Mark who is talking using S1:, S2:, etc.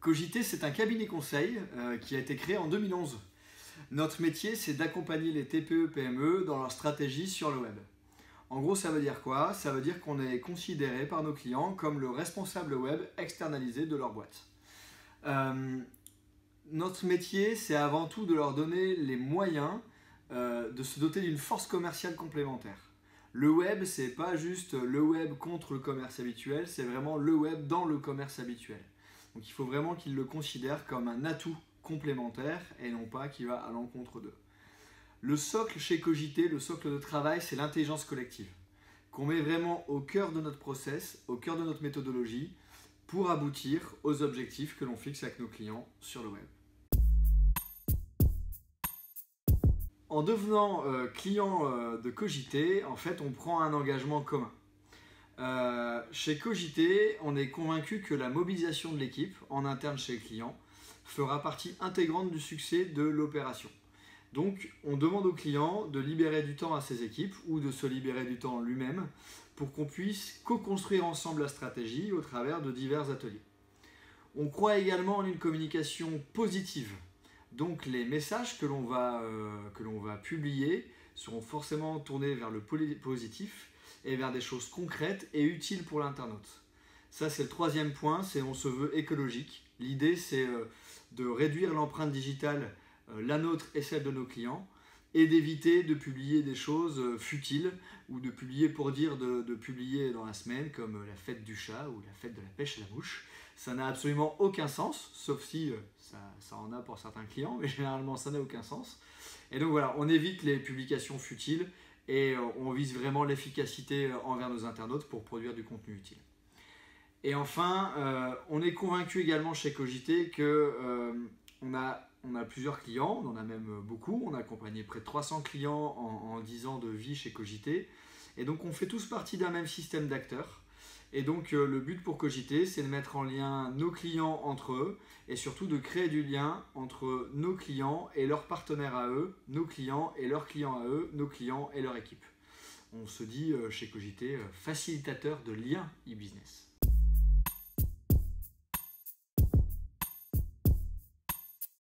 S1: Cogité, c'est un cabinet conseil qui a été créé en 2011. Notre métier, c'est d'accompagner les TPE-PME dans leur stratégie sur le web. En gros, ça veut dire quoi? Ça veut dire qu'on est considéré par nos clients comme le responsable web externalisé de leur boîte. Notre métier, c'est avant tout de leur donner les moyens de se doter d'une force commerciale complémentaire. Le web, c'est pas juste le web contre le commerce habituel, c'est vraiment le web dans le commerce habituel. Donc il faut vraiment qu'ils le considèrent comme un atout complémentaire et non pas qui va à l'encontre d'eux. Le socle chez Cogité, le socle de travail, c'est l'intelligence collective, qu'on met vraiment au cœur de notre process, au cœur de notre méthodologie, pour aboutir aux objectifs que l'on fixe avec nos clients sur le web. En devenant client de Cogité, en fait, on prend un engagement commun. Chez Cogité, on est convaincu que la mobilisation de l'équipe en interne chez le client fera partie intégrante du succès de l'opération. Donc, on demande au client de libérer du temps à ses équipes ou de se libérer du temps lui-même pour qu'on puisse co-construire ensemble la stratégie au travers de divers ateliers. On croit également en une communication positive. Donc, les messages que l'on va publier seront forcément tournés vers le positif et vers des choses concrètes et utiles pour l'internaute. Ça, c'est le troisième point, c'est on se veut écologique. L'idée, c'est de réduire l'empreinte digitale, la nôtre et celle de nos clients, et d'éviter de publier des choses futiles ou de publier pour dire de publier dans la semaine, comme la fête du chat ou la fête de la pêche à la mouche. Ça n'a absolument aucun sens, sauf si ça en a pour certains clients, mais généralement ça n'a aucun sens. Et donc voilà, on évite les publications futiles et on vise vraiment l'efficacité envers nos internautes pour produire du contenu utile. Et enfin, on est convaincu également chez Cogité qu'on a plusieurs clients, on en a même beaucoup, on a accompagné près de 300 clients en 10 ans de vie chez Cogité. Et donc on fait tous partie d'un même système d'acteurs. Et donc le but pour Cogité, c'est de mettre en lien nos clients entre eux et surtout de créer du lien entre nos clients et leurs partenaires à eux, nos clients et leurs clients à eux, nos clients et leur équipe. On se dit chez Cogité facilitateur de liens e-business.